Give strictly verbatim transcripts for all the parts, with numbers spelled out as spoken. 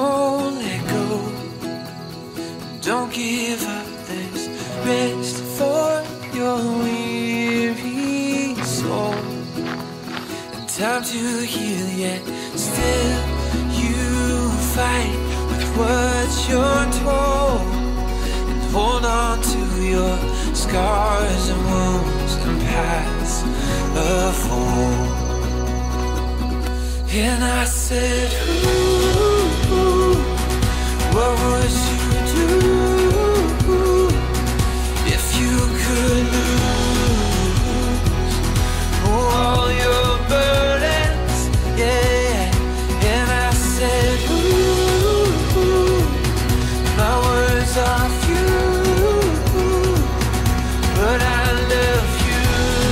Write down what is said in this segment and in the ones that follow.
Don't let go, don't give up. There's rest for your weary soul, and time to heal, yet still you fight with what you're told, and hold on to your scars and wounds and paths of home. And I said, ooh, ooh, what would you do if you could lose all your burdens? Yeah. And I said, ooh, ooh, my words are few, but I love you.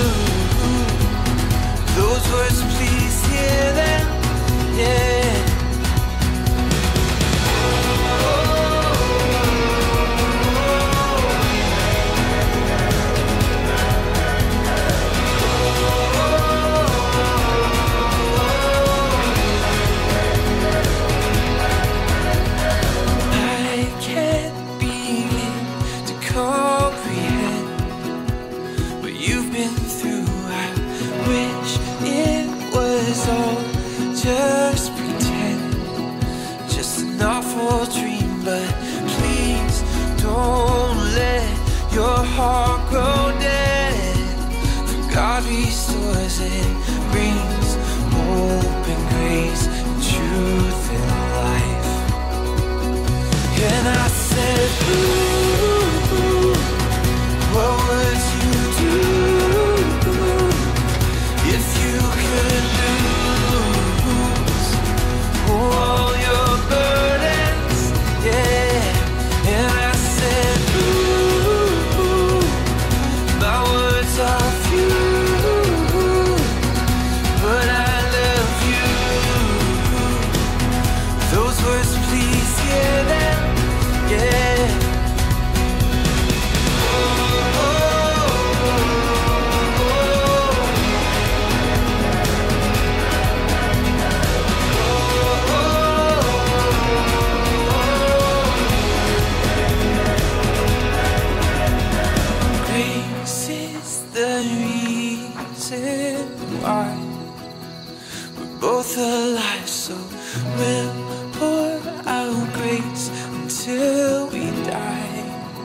Those words, please hear them. Yeah. Just pretend, just an awful dream, but please don't let your heart grow dead. For God restores it, brings hope and grace and truth and life. And I said, ooh, ooh, what would you do if you could lose all your burdens? Yeah. And I said, ooh, ooh, my words are few, but I love you. Those words, please hear them. Yeah. Both alive, so we'll pour out grace until we die.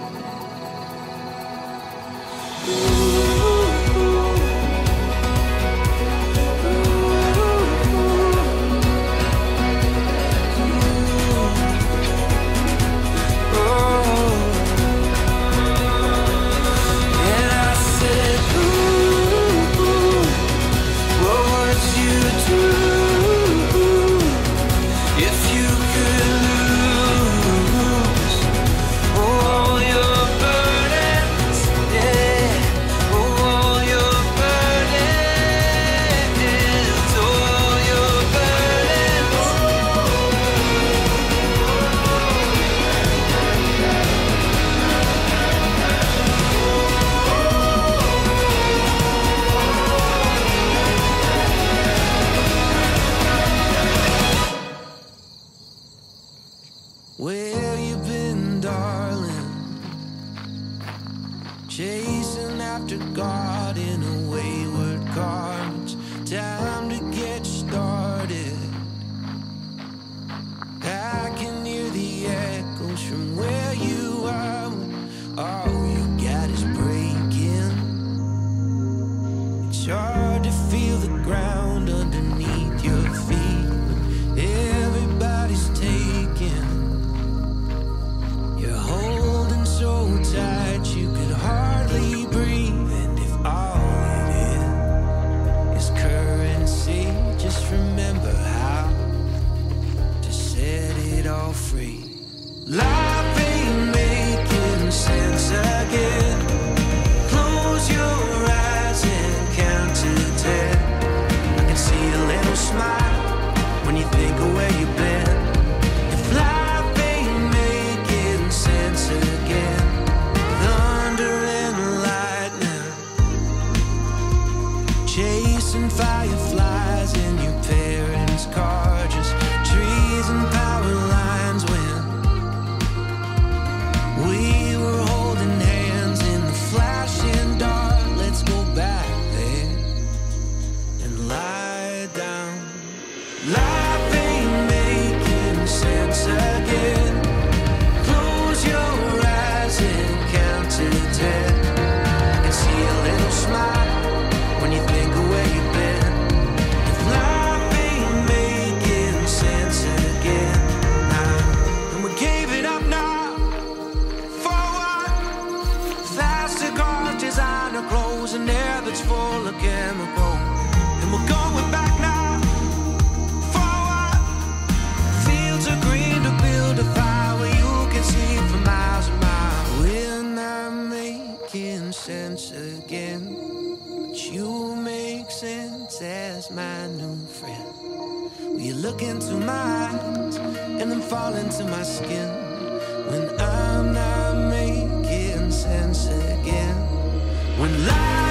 Where you been, darling? Chasing after God in a wayward car. It's time to get started. I can hear the echoes from where you are. All you got is breaking. It's hard to feel the ground underneath your feet. Everybody's taking. You're holding so tight you could hardly breathe. And if all it is is currency, just remember how to set it all free. Life ain't making sense again. Close your eyes and count to ten. I can see a little smile when you think of where you've been. If life ain't making sense again, thunder and lightning, chasing fireflies in your parents' car, just trees and power lines. fall into my skin when I'm not making sense again. When life